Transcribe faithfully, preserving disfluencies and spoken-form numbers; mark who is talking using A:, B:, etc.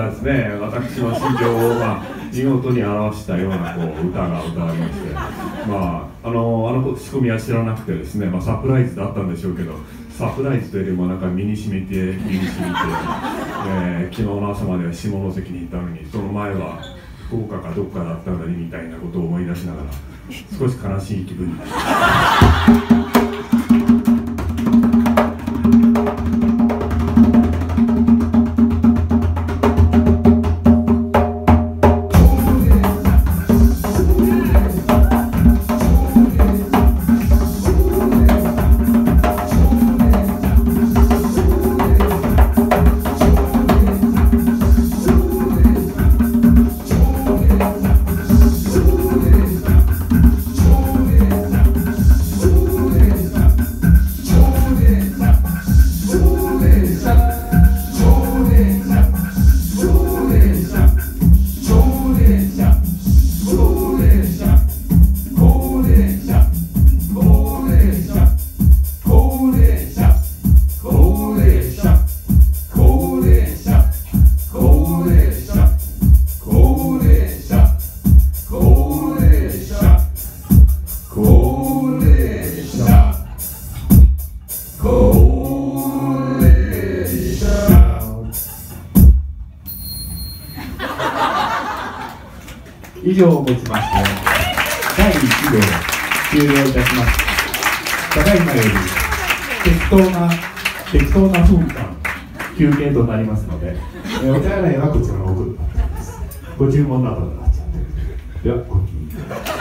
A: はですね、私の心情を、まあ、見事に表したようなこう歌が歌われまして、まあ、あのあの仕組みは知らなくてですね、まあ、サプライズだったんでしょうけど、サプライズというよりもなんか身にしみて身にしみて、えー、昨日の朝までは下関にいたのに、その前は福岡かどっかだったのにみたいなことを思い出しながら少し悲しい気分になりました。
B: 以上をもちましてだいいち部を終了いたします。ただいまより適当な適当な分間休憩となりますので、えお手洗いはこちらの奥です。ご注文などになっちゃってではごきげんよう。